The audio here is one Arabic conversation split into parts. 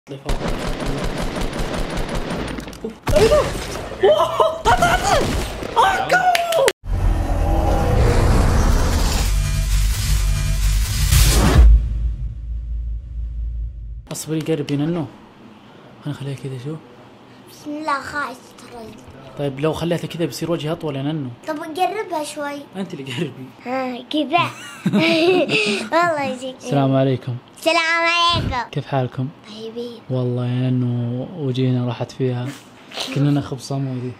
اصبري قربي ننو. خلينا نخليها كذا. شو بسم الله خايس ترى. طيب لو خليتها كذا بيصير وجهي اطول يا ننو. طب نقربها شوي. انت اللي قربي. ها كذا. والله يجيك. السلام عليكم. السلام عليكم. كيف حالكم؟ طيبين. والله يا ننو وجينا راحت فيها. كنا ناخذ صمودي.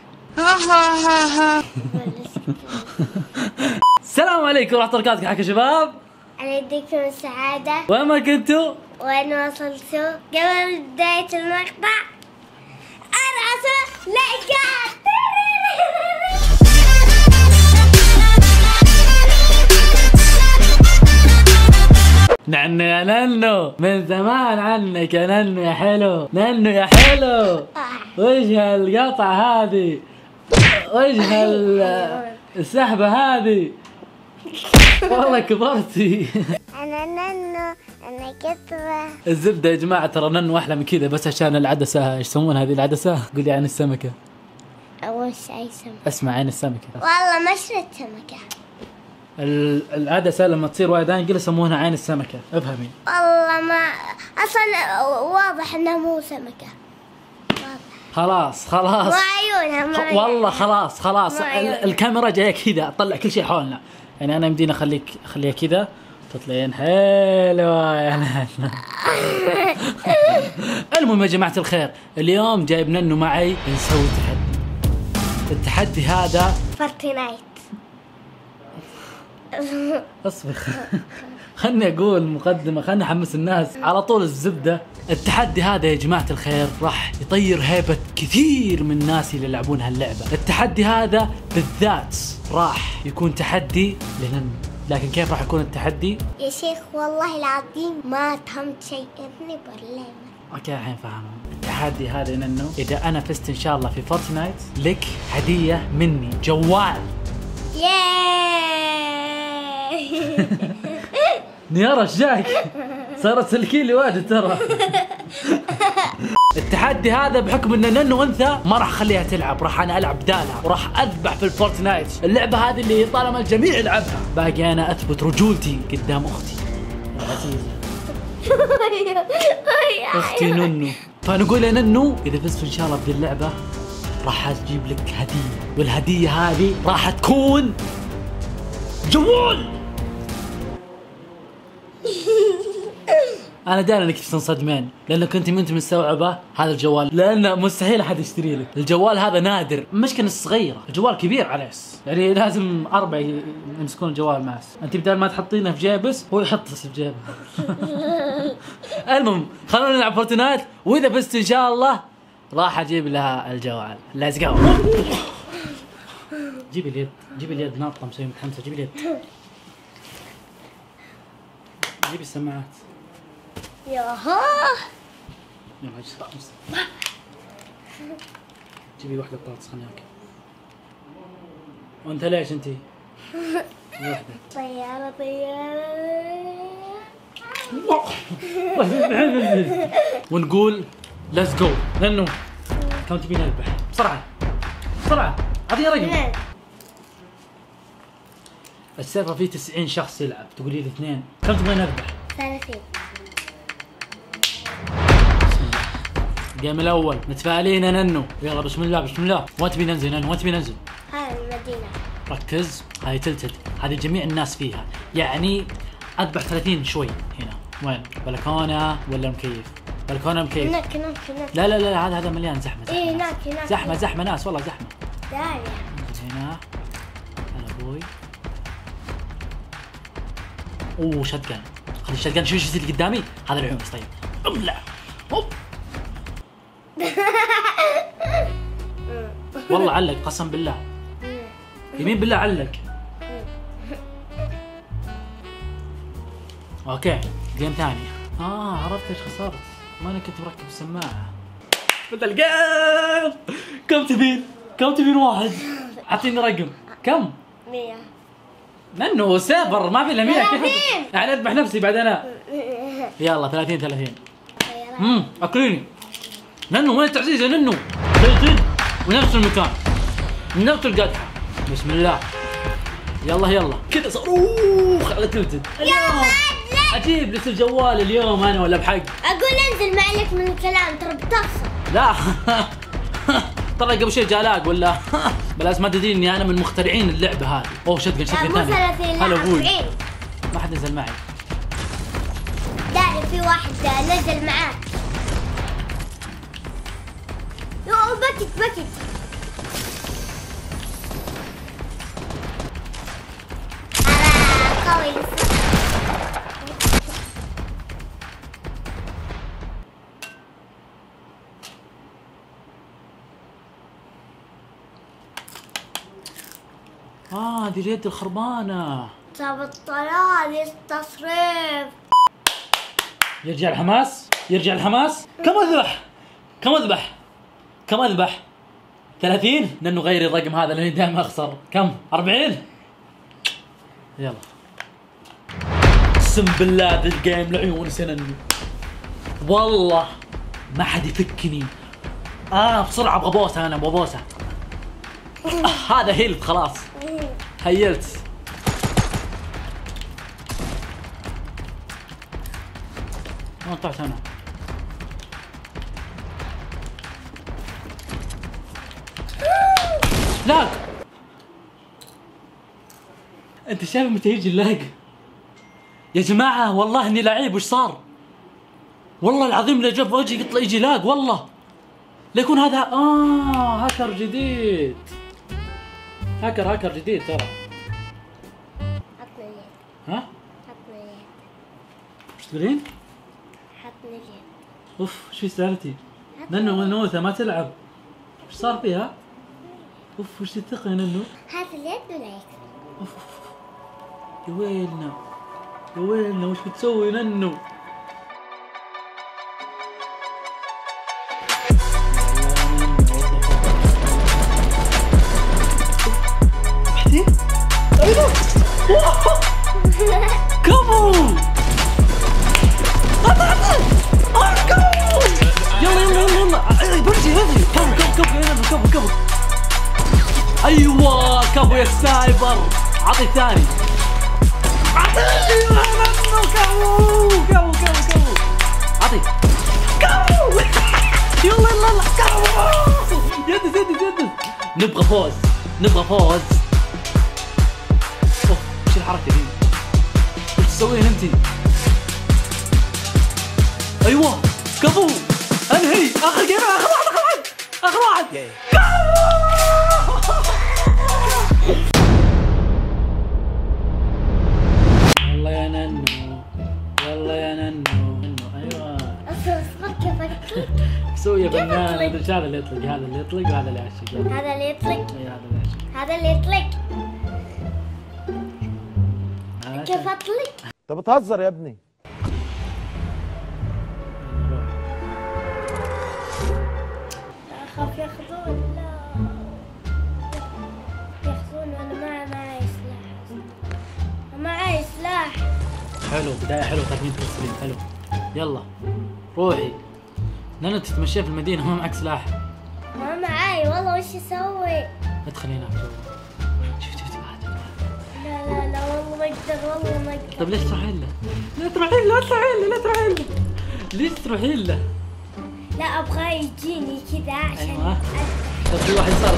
السلام عليكم ورحمة الله وبركاته. كيف شباب؟ أنا يديكم السعادة. وين ما كنتوا؟ وين وصلتوا؟ قبل بداية المقطع ارعسوا لايكات. نعنو يا ننو، من زمان عنك يا ننو يا حلو. ننو يا حلو، وش هالقطعة هذه؟ وش السحبة هذه؟ والله كبرتي. أنا ننو، أنا كتبة. الزبدة يا جماعة، ترى ننو أحلى من كذا، بس عشان العدسة. ايش يسمونها هذه العدسة؟ قولي عين السمكة. أول شيء سمكة. اسمع، عين السمكة. والله مشرة سمكة. العدسة لما تصير وايد يقول يسمونها عين السمكة، افهمي. والله ما أصلا واضح إنها مو سمكة. خلاص مو عيونها والله خلاص الكاميرا جايه كذا تطلع كل شيء حولنا. يعني انا يمديني اخليها كذا تطلعين حلوه يا ننو. المهم يا جماعه الخير، اليوم جايب ننو معي نسوي تحدي. التحدي هذا فورتنايت. اصبر خلني اقول مقدمه، خلني احمس الناس على طول. الزبده، التحدي هذا يا جماعه الخير راح يطير هيبه كثير من الناس اللي يلعبون هاللعبه. التحدي هذا بالذات راح يكون تحدي لننو. لكن كيف راح يكون التحدي؟ يا شيخ والله العظيم ما فهمت شيء. ابني بالله. اوكي الحين فاهم. التحدي هذا يا ننو، اذا انا فزت ان شاء الله في فورتنايت لك هديه مني، جوال. نيارة ايش جاك؟ صارت تسلكين لي واجد ترى. التحدي هذا بحكم ان ننو انثى ما راح اخليها تلعب، راح انا العب بدالها وراح اذبح في الفورتنايت. اللعبه هذه اللي طالما الجميع يلعبها، باقي انا اثبت رجولتي قدام اختي العزيزه اختي ننو. فنقول يا ننو اذا فزت ان شاء الله بهذه اللعبه راح اجيب لك هديه، والهديه هذه راح تكون جوال. انا داري انك تنصدمين لانك انت ما انت مستوعبه هذا الجوال، لانه مستحيل احد يشتري لك. الجوال هذا نادر، مشكلة صغيرة، الجوال كبير على يعني لازم 4 يمسكون الجوال معس. انت بدال ما تحطينه في جيبس هو يحطه في جيبه. المهم خلونا نلعب فورتنايت، واذا فزت ان شاء الله راح اجيب لها الجوال. ليتس جو. جيبي اليد ناطقه مسوي متحمسه. جيبي اليد، جيبي السماعات. ياها يلا جيبي واحدة بطاطس خليني اكل. وانت ليش انتي؟ واحدة. طيارة. ونقول ليتس جو. ننو كم تبي نذبح؟ بسرعة اعطيني رقم. السيرفر فيه 90 شخص يلعب، تقولي لي 2. كم تبغى نذبح؟ 30. الجيم الاول متفائلين يا ننو. يلا بسم الله. وين تبي ننزل ننو؟ وين تبي ننزل؟ هاي المدينة. ركز، هاي تلتد، هذه جميع الناس فيها. يعني اذبح 30 شوي هنا. وين؟ بلكونه ولا مكيف؟ بلكونه مكيف. هناك. لا هذا مليان زحمه. ايه هناك. زحمه ناس، والله زحمه. داري. هنا ابوي. اوه شتقن، خلي الشتقن. شو اللي قدامي؟ هذا العمس. طيب ابلع. هوب. والله علق، قسم بالله. يمين بالله علق. اوكي جيم ثاني. عرفت ايش خسرت؟ ما انا كنت مركب السماعه. بدأ الجيم. كم تبين واحد؟ اعطيني رقم. كم؟ 100. ننو سيرفر ما في الا 100. كيف يعني اذبح نفسي بعد انا؟ يلا 30. طيارة. اكليني ننو، وين التعزيز يا ننو؟ زين ونفس المكان نفس القدحه. بسم الله، يلا كذا صاروخ على تلتد. يلا اجيب لك الجوال اليوم انا ولا بحق؟ اقول انزل ما عليك من الكلام، ترى بتخسر. لا ترى قبل شيء جالاق ولا بلاش ما تدري اني انا من مخترعين اللعبه هذه. اوه شتقن ثاني. مو 30 هلا ابوي، 40. ما حد نزل معي. داري في واحد نزل معاك. يو بكت قوي. دي اليد الخربانه. طب الطلال التصريف. يرجع الحماس. كم اذبح 30. ننو غيري الرقم هذا لاني دائما اخسر. كم 40. يلا اقسم بالله ذا الجيم لعيون سننو، والله ما حد يفكني. بسرعه ابغى بوسه، انا ابغى بوسه. هذا هيلت خلاص، هيلت. ما طلعت انا. لاق. انت شايف متى يجي اللاق يا جماعه؟ والله اني لعيب. وش صار؟ والله العظيم لا جاب وجهي يطلع يجي لاق. والله ليكون هذا هاكر جديد. هاكر جديد ترى. حطني اليد. ها؟ حطني اليد. وش تقولين؟ حطني اليد. اوف ايش في سالتي؟ ننو منوثه ما تلعب. وش صار فيها؟ اوف وش تثق يا ننو؟ هات اليد ولا يكفي؟ اوف يا ويلنا وش بتسوي ننو؟ كفو. يلا برجي كفو. ايوه كفو يا سايبر. عطي الثاني. كفو. عطي كفو. يلا كفو. يدس. نبغى فوز. وش الحركة دي؟ وش تسوين انتي؟ ايوه كفو. انهي اخر جيم. اخر واحد. يلا يا ننو. ايوه اصبر كيف سوي يا فنان. هذا اللي يطلق وهذا اللي يعشق. هذا اللي يطلق. هذا اللي يعشق. كيف اطلق؟ انت بتهزر يا ابني. اخاف ياخذون. لا ياخذون وانا معي سلاح. حلو، بداية حلوة. تكميل تسليم حلو. يلا روحي ننو تتمشى في المدينة ما معك سلاح. ما معي والله. وش اسوي؟ ادخل هناك جوا. شوف لا والله ما اقدر. طيب ليش تروحين له؟ لا تروحين له. ليش تروحين له؟ لا ابغى يجيني كذا عشان ايوه. طيب في واحد صار.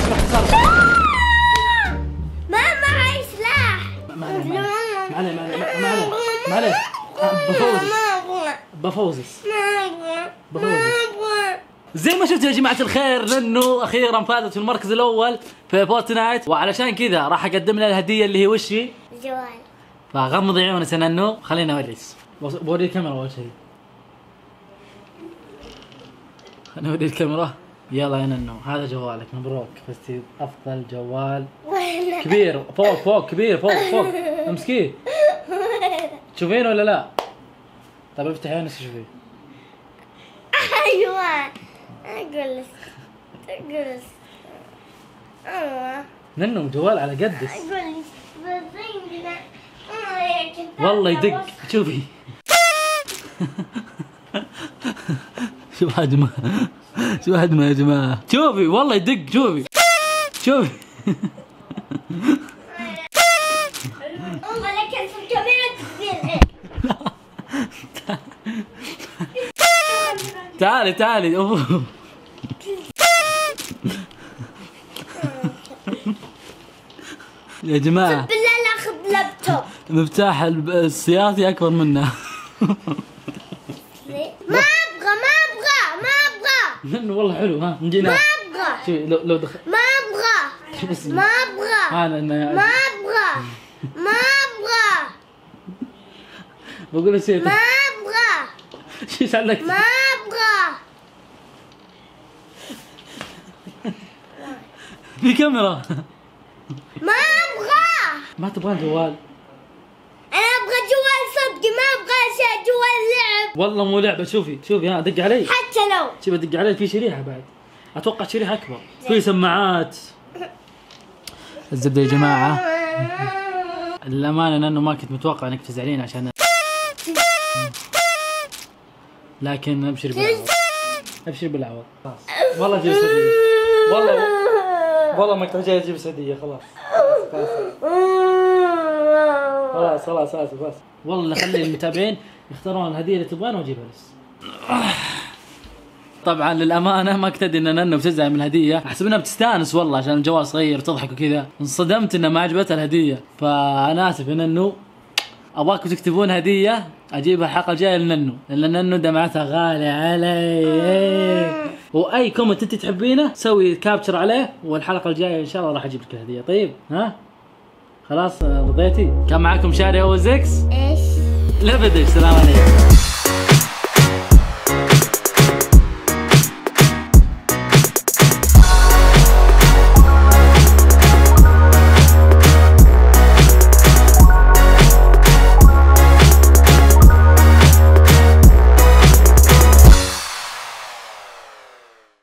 ما معي سلاح. ما عليه. بفوزس. زي ما شفتوا يا جماعة الخير ننو اخيرا فازت في المركز الاول في فورتنايت، وعلشان كذا راح اقدم لها الهدية اللي هي وش هي؟ جوال. فغمضي عيونك يا ننو. خلينا اوريك. بوري الكاميرا اول شيء. خلينا اوري الكاميرا. يلا يا ننو هذا جوالك. مبروك فزتي افضل جوال. كبير فوق كبير فوق امسكيه. تشوفينه ولا لا؟ طيب افتحي عينك شوفيه. ايوه اقول لك. ننو جوال على قدس. اقول لك والله يدق. شوفي شوف هجمة شوف هجمة يا جماعة. شوفي والله يدق. شوفي ولكن في الكاميرا تصير تعالي أوه. يا جماعة بالله ناخذ لابتوب. مفتاح السيارة أكبر منه. ما ابغى لأنه والله حلو. ها نجينا. ما ابغى شوفي لو دخل. ما ابغى ما ابغى بقول شيء. ما ابغى شو سألك؟ ما ابغى في كاميرا. ما ابغى. ما تبغى جوال؟ انا ابغى جوال صدقي، ما ابغى شيء جوال لعب. والله مو لعبة. شوفي ها دق علي. حتى لو شوفي دق علي في شريحة بعد. اتوقع شريحة اكبر. في سماعات. الزبدة يا جماعة الأمانة انه ما كنت متوقع انك تزعلين عشان لكن ابشر بالعوض. والله جيب سعودية. والله ما كنت جاي اجيب سعودية. خلاص. والله خلي المتابعين يختارون الهدية اللي تبغانها واجيبها بس. طبعا للأمانة ما كنت أدري إن ننو بتزعل من الهدية، أحسب إنها بتستانس والله عشان الجوال صغير تضحك وكذا. انصدمت إنها ما عجبتها الهدية، فأنا آسف يا ننو. أبغاكم تكتبون هدية أجيبها الحلقة الجاية لننو، لأن ننو دمعتها غالية علي. وأي كومنت أنت تحبينه سوي كابتشر عليه، والحلقة الجاية إن شاء الله راح أجيب لك الهدية. طيب ها؟ خلاص رضيتي؟ كان معاكم شاري أو زكس. ايش؟ لا بدش. السلام عليكم.